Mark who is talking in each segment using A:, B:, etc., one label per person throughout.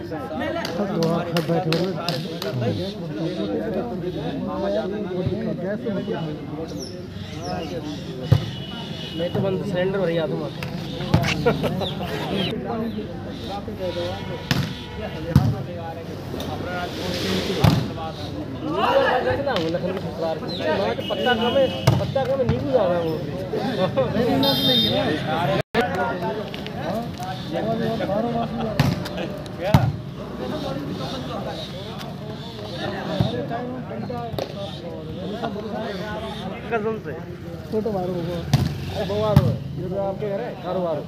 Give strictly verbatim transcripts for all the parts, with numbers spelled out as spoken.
A: मैं तो बंद सिलेंडर भर गया तुम पत्ता कम है पत्ता कम है नींबू ज्यादा वो कसम से छोटो बार होगा अरे बवार हो ये तो आपके घर है कारोबार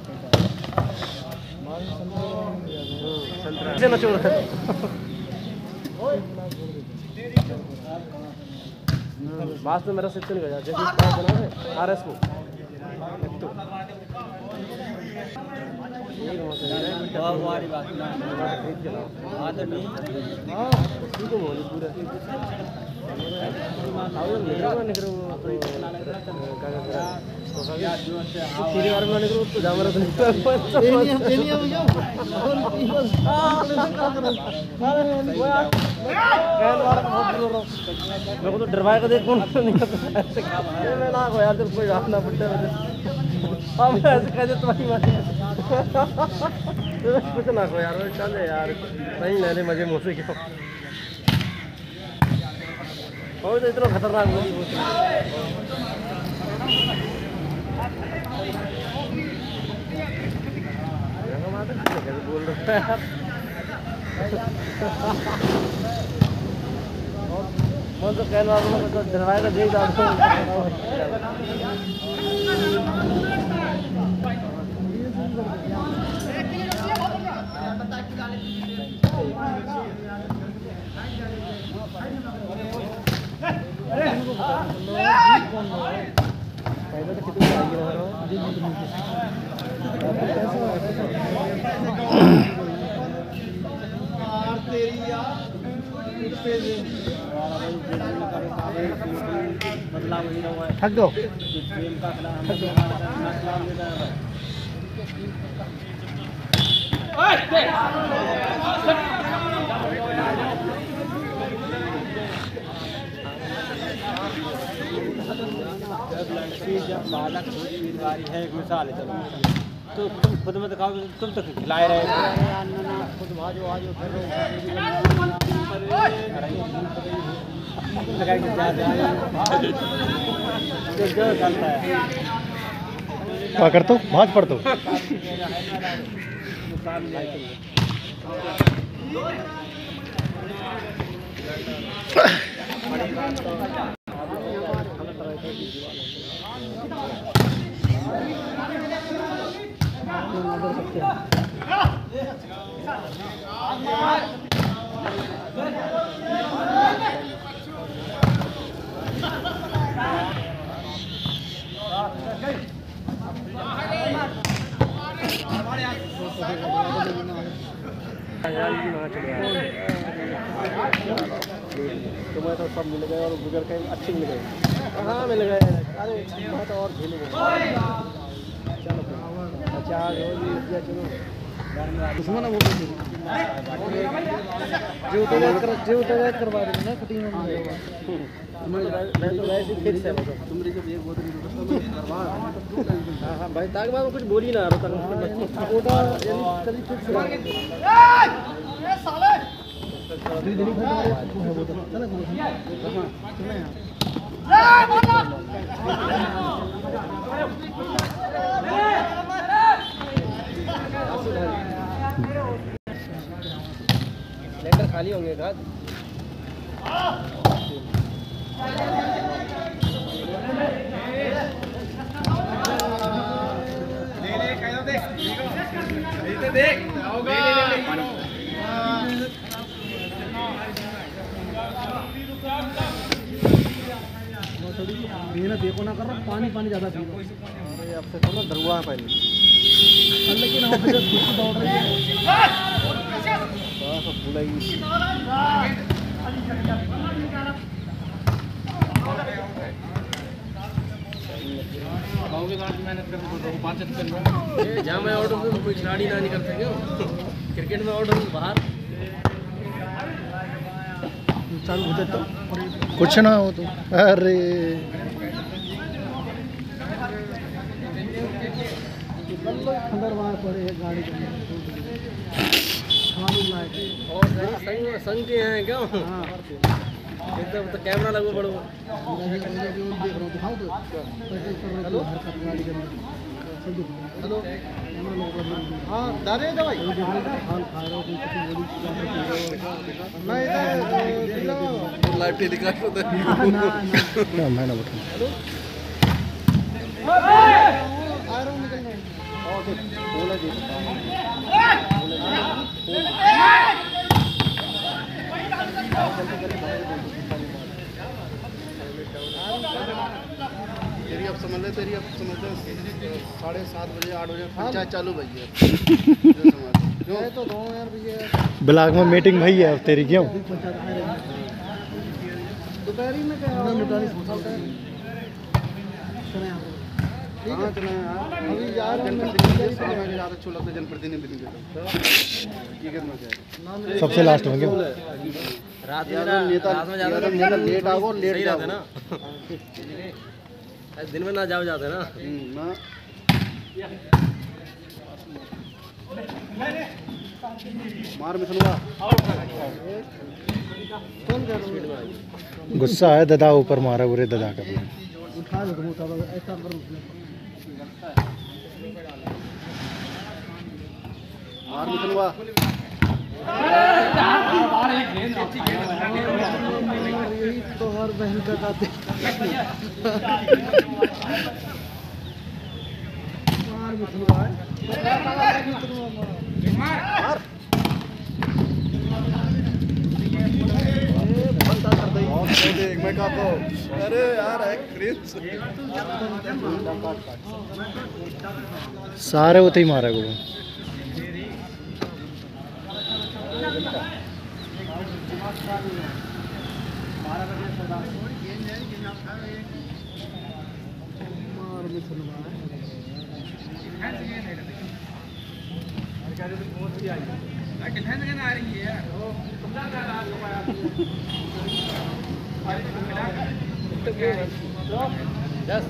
A: संतरा से न छोड़ बात तो मेरा सिद्ध नहीं गया जैसे क्या बना है आरएस को बहुत वारी बात ना आदमी हां ठीक है बोली पूरा आओ निकलो निकलो तीन बार में निकलो तो जाम रहा था एलिया एलिया हो जाओ मेरे को तो डरवाएगा देख कौन नहीं मैं ना को यार तेरे कोई रात ना पड़ता है हम ऐसे कहते तुम्हारी बात कुछ ना को यार चल यार नहीं लेने मजे मुझसे क्यों और तो इतना खतरनाक बोली बोल रहा है मैं तो कहने वाला हूँ तो डरवाएगा देख जाओ पहले तो कितनी आई रहा थक दो जब बालक उम्मीदवारी है एक मिसाल है चलो तो तुम खुद में दिखाओ तुम तो खिलाए रहे खुद भाजो आजो फिर क्या करते हो भाज पड़ते हो तुम्हें तो सब मिल गए और गुजर के अच्छे मिल गए कहाँ मिल गए अरे तो और झेल गए चलो अच्छा चलो दुश्मन है वो जो तो कर जो तो करवा देंगे ना कटिंग में मैं तो वैसे फिर से तुमरी जब एक बोतल करवा हां हां भाई ताक में कुछ बोली ना रहा ओटा यानी कल फिर से ए साले दूध नहीं खाता है बोतल चल हां चले हां लेटर खाली हो गया देख मेहनत देखो ना कर रहा पानी पानी ज्यादा पी लो अरे अब से थोड़ा दरुआ है पहले लेकिन हम फिर कुछ दौड़ रहे हैं बस बुलाई मेहनत करके जहाँ मैं ऑर्डर कोई खिलाड़ी ना नहीं करते क्यों क्रिकेट में ऑर्डर बाहर चालू होते तो
B: कुछ ना हो तो अरे
A: अंदर वहाँ पड़े है गाड़ी के और संग संग के हैं क्या? हाँ एकदम तो कैमरा लगो बड़ो देख रहा हूँ दिखाओ तो हेलो हेलो हाँ दारे दवाई हाल खा रहा हूँ नहीं लाइव टेलीकास्ट होता है ना ना
B: मैं ना बता
A: हेलो आ रहा हूँ निकल रहा हूँ बोला जी तेरी अब समझ ले तेरी अब समझ ले साढ़े सात बजे आठ बजे पंचायत चालू भई है जो तो दो यार भैया
B: ब्लॉक में मीटिंग भई है अब तेरी क्यों
A: दोपहरी में क्या निपटानी सोचा है हाँ चला अभी यार ज़्यादा अच्छा लगता है जनप्रतिनिधि ये करना चाहिए
B: सबसे लास्ट में क्यों
A: रात में नेता रात में ज़्यादा नेता लेट आओ लेट जाते ना दिन में ना जाओ जाते ना ना मार में सुनवा कौन कर रहा है
B: गुस्सा है दादा ऊपर मारा बुरे दादा का
A: उठा लो तुम उठा लो ऐसा करो मार में सुनवा तो हर बहन का दाते मार में सुनवा मार देख मैं कहता हूँ अरे यार एक क्रिंज
B: सारे उते ही मारा को
A: मार में सुनवा डिफेंस के ना आ रही है यार दस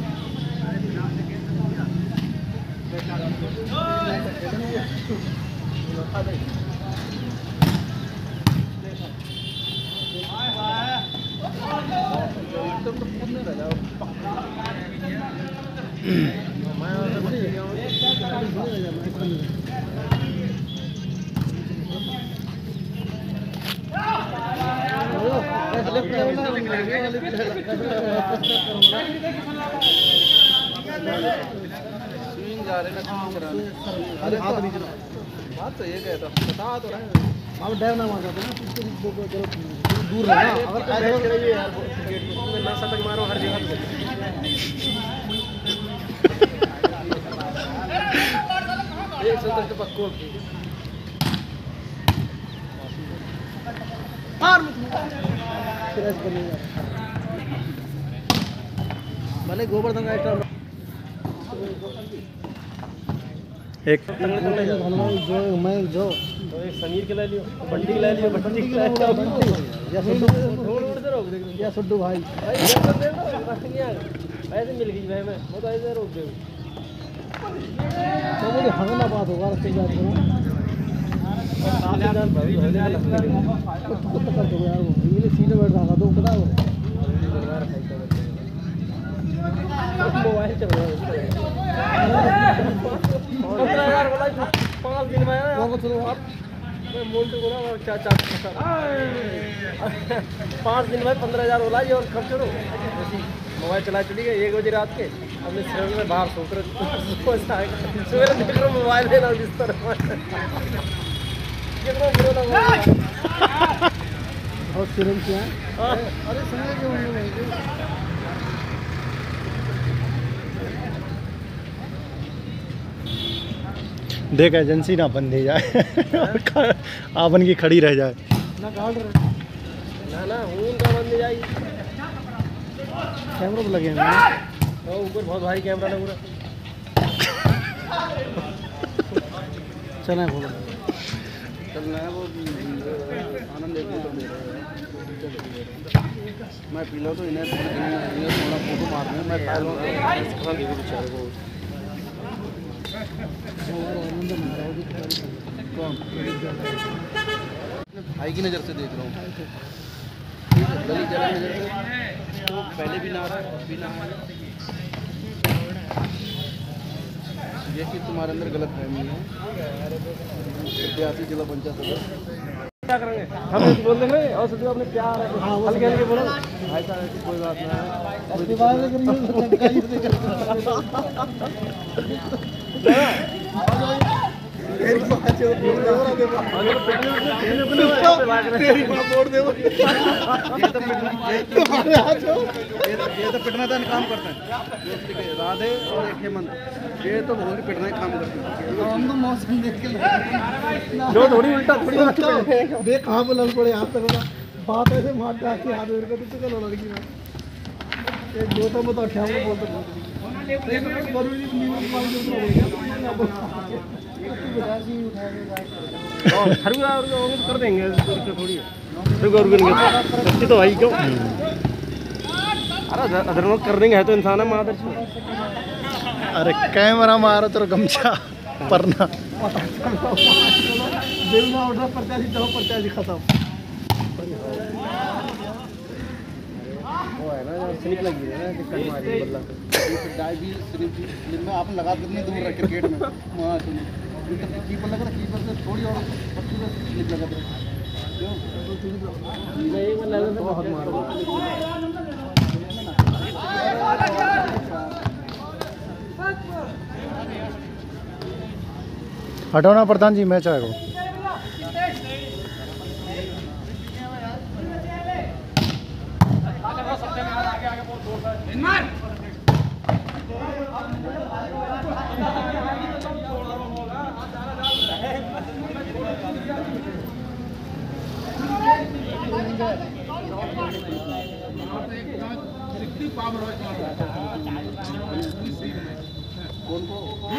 A: स्विंग जा रहे ना अरे हाथ नहीं चला बात तो ये कहता बता तो रहा है अब डर ना मार जाते ना दूर रहना अगर ऐसा करिए यार गेट में ना सटक मारो हर जगह एक सौ के पक्को मार मत सीरियस बनेगा भले गोवर्धन का एक्टर
B: एक
A: जो मैं जो तो एक समीर के ले लियो बंटी के ले लियो बंटी के ले लियो या सुड्डू रोड रोड से रोक दे या सुड्डू भाई भाई ये कर दे ना ऐसे मिल गई भाई मैं वो तो ऐसे रोक दे तो मुझे हंगना बात होगा रास्ते जाते ना साले जान भाई होने का लगता है कुछ कर दो यार वो ये सीने बैठ रहा तो पता है मोबाइल चल रहा है यार बोला पाँच दिन में आप मैं मोल्टू बोला चार चार पाँच दिन में पंद्रह हज़ार बोला जी और खर्च करो मोबाइल चला चली गई एक बजे रात के अपने शरीर में बाहर सोच रहे सुबह देख रहा मोबाइल लेना जिस तरह बहुत सिरम किया अरे सुनिए क्यों
B: देख एजेंसी ना बंद ही जाए आपन की खड़ी रह जाए
A: ना काट रहे ना ना उनका बंद जाएगी कैमरा तो लगे हैं ऊपर बहुत भारी कैमरा लग रहा चला बोलो चलना है वो आनंद एक बोतल दे रहा है। मैं पी लो तो इन्हें इन्हें थोड़ा फोटो मारने मैं खा लूँ खा दे बेचारे को। भाई की नज़र से देख रहा हूँ, गली जला नज़र से तो पहले भी ना रहा है भी ना है। ये कि तुम्हारे अंदर गलत फहमी है। जिला पंचायत सदस्य क्या करेंगे हम ऐसे बोल देंगे और सोचो अपने प्यार हल्के हल्के बोलो भाई साहब ऐसी कोई बात नहीं ये तो पिटना का काम करते हैं राधे और एक हेमंत, ये तो बहुत ही पिटना काम करते हैं। हम तो मौसम देख के जो थोड़ी उल्टा थोड़ी देख कहाँ पे लड़ पड़े हाथ तक बात ऐसे मारते आके हाथ मेरे को तो चलो लड़की में एक दो तो बताओ क्या बोलते कर देंगे थोड़ी तो भाई क्यों अरे अदर कर देंगे है तो इंसान है मादर।
B: अरे कैमरा मारो तो गमछा परना
A: दिल में उठ रहा प्रत्याशी चलो प्रत्याशी खत्म वो है ना स्लिप लगी है ना टिकट मारी बल्ला डाई भी स्लिप स्लिप में आपने लगा कितनी दूर रखे क्रिकेट में वहाँ सुनो कीपर लगा था कीपर से थोड़ी और स्लिप लगा था क्यों नहीं वो लगा था बहुत मारा
B: हटाना प्रधान जी मैच आएगा।
A: कौन को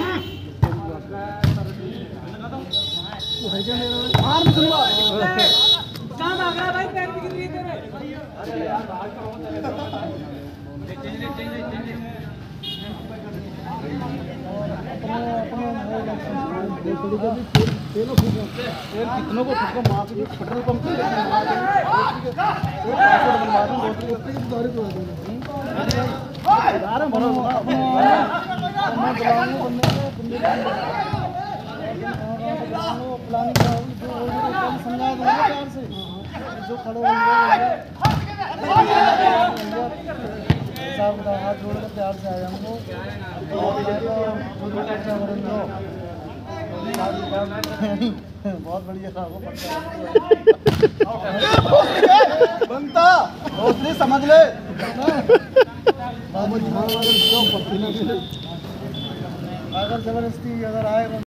A: कितनों को मार पेट्रोल पंप जो खड़े हाथ जोड़ कर प्यार से आया हमको बहुत बढ़िया बनता समझ ले अगर जबरदस्ती अगर आए